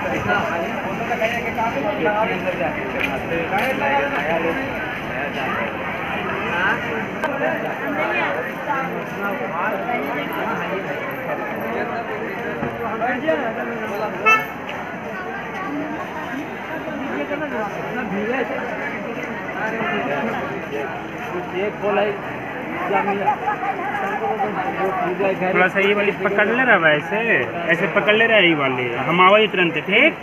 थोड़ा सा ये वाली पकड़ ले रहा है, ऐसे ऐसे पकड़ ले रहा है ये वाली, हम आवाज तुरंत ठीक।